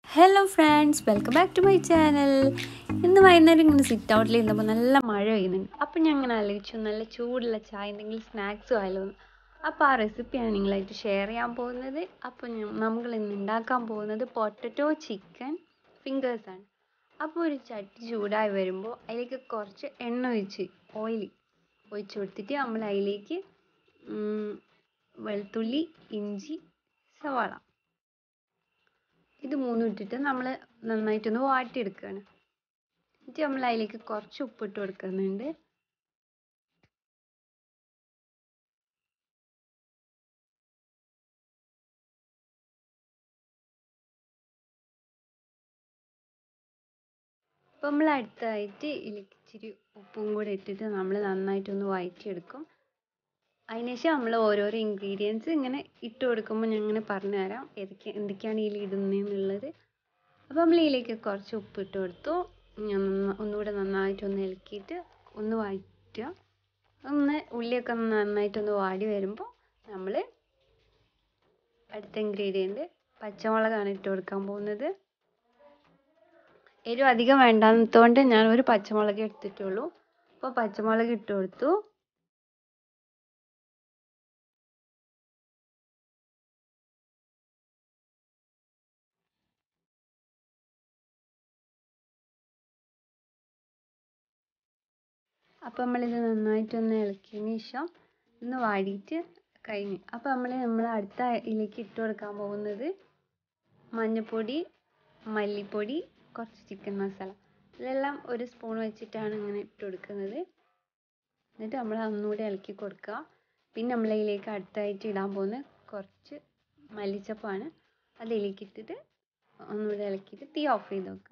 Hello friends, welcome back to my channel. ഇന്ന് വൈകുന്നേരം ഇങ്ങനെ സിറ്റ് ഔട്ടിൽ ഇരുന്നപ്പോൾ നല്ല മഴ പെയ്യുന്നുണ്ട്. അപ്പം ഞാൻ ഇങ്ങനെ ആലോചിച്ചു, നല്ല ചൂടുള്ള ചായ എന്തെങ്കിലും സ്നാക്സും ആയാലോ എന്ന്. അപ്പോൾ ആ റെസിപ്പിയാണ് നിങ്ങളായിട്ട് ഷെയർ ചെയ്യാൻ പോകുന്നത്. അപ്പോൾ നമ്മൾ ഇന്ന് ഉണ്ടാക്കാൻ പോകുന്നത് പൊട്ടറ്റോ ചിക്കൻ ഫിംഗേഴ്സാണ്. അപ്പോൾ ഒരു ചട്ടി ചൂടായി വരുമ്പോൾ അതിലേക്ക് കുറച്ച് എണ്ണ ഓയിൽ ഒഴിച്ച് കൊടുത്തിട്ട് നമ്മൾ അതിലേക്ക് വെളുത്തുള്ളി, ഇഞ്ചി, സവാള ഇത് മൂന്നും ഇട്ടിട്ട് നമ്മൾ നന്നായിട്ടൊന്ന് വാട്ടിയെടുക്കുകയാണ്. എന്നിട്ട് നമ്മൾ അതിലേക്ക് കുറച്ച് ഉപ്പിട്ട് കൊടുക്കുന്നുണ്ട്. അപ്പോൾ നമ്മൾ അടുത്തതായിട്ട് ഇതിലേക്ക് ഇച്ചിരി ഉപ്പും കൂടെ ഇട്ടിട്ട് നമ്മൾ നന്നായിട്ടൊന്ന് വഴറ്റിയെടുക്കും. അതിനുശേഷം നമ്മൾ ഓരോരോ ഇൻഗ്രീഡിയൻസ് ഇങ്ങനെ ഇട്ട് കൊടുക്കുമ്പോൾ ഞാൻ ഇങ്ങനെ പറഞ്ഞു തരാം എന്തൊക്കെയാണ് ഇതിൽ ഇടുന്നതെന്നുള്ളത്. അപ്പോൾ നമ്മൾ ഇതിലേക്ക് കുറച്ച് ഉപ്പിട്ട് കൊടുത്തു. ഒന്നുകൂടെ നന്നായിട്ടൊന്ന് ഇളക്കിയിട്ട് ഒന്ന് വഴറ്റുക. ഉള്ളിയൊക്കെ നന്നായിട്ടൊന്ന് വാടി വരുമ്പോൾ നമ്മൾ അടുത്ത ഇൻഗ്രീഡിയൻറ്റ് പച്ചമുളകാണ് ഇട്ട് കൊടുക്കാൻ പോകുന്നത്. എരിവ് അധികം വേണ്ടാത്തതുകൊണ്ട് ഞാൻ ഒരു പച്ചമുളക് എടുത്തിട്ടുള്ളൂ. അപ്പോൾ പച്ചമുളക് ഇട്ട് കൊടുത്തു. അപ്പോൾ നമ്മളിത് നന്നായിട്ടൊന്ന് ഇളക്കിയതിന് ശേഷം ഒന്ന് വാടിയിട്ട് കഴിഞ്ഞു. അപ്പോൾ നമ്മൾ അടുത്ത ഇതിലേക്ക് ഇട്ട് കൊടുക്കാൻ പോകുന്നത് മഞ്ഞൾപ്പൊടി, മല്ലിപ്പൊടി, കുറച്ച് ചിക്കൻ മസാല, ഇതെല്ലാം ഒരു സ്പൂൺ വെച്ചിട്ടാണ് ഇങ്ങനെ ഇട്ട് കൊടുക്കുന്നത്. എന്നിട്ട് നമ്മൾ ഒന്നുകൂടി ഇളക്കി കൊടുക്കുക. പിന്നെ നമ്മൾ ഇതിലേക്ക് അടുത്തായിട്ട് ഇടാൻ പോകുന്നത് കുറച്ച് മല്ലിച്ചപ്പാണ്. അത് ഇതിലേക്ക് ഇട്ടിട്ട് ഒന്നുകൂടി ഇളക്കിയിട്ട് തീ ഓഫ് ചെയ്ത് വെക്കുക.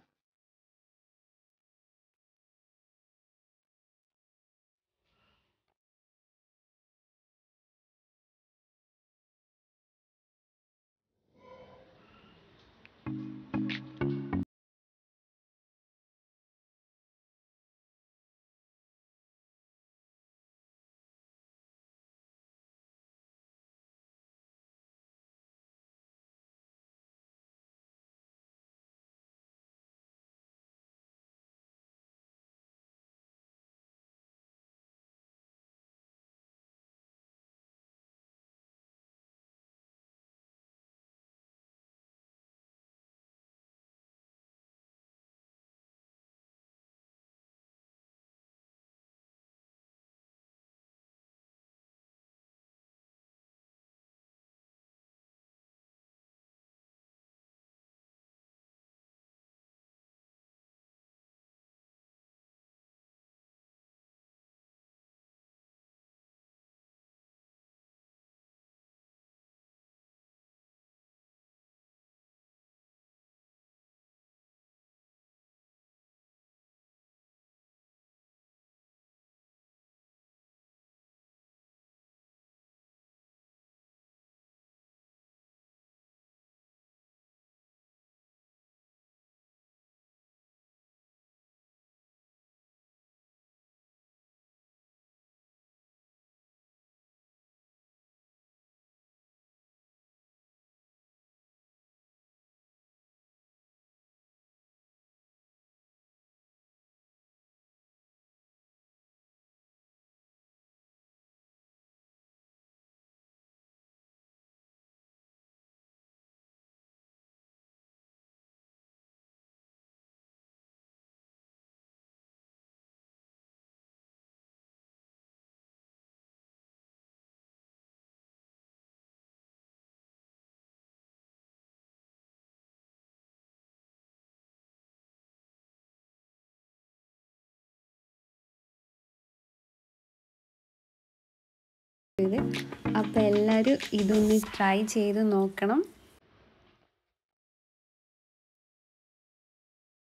അപ്പോൾ എല്ലാവരും ഇതൊന്ന് ട്രൈ ചെയ്ത് നോക്കണം.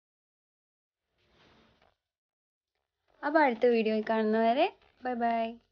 അപ്പോൾ അടുത്ത വീഡിയോയിൽ കാണുന്നവരെ ബൈ ബൈ.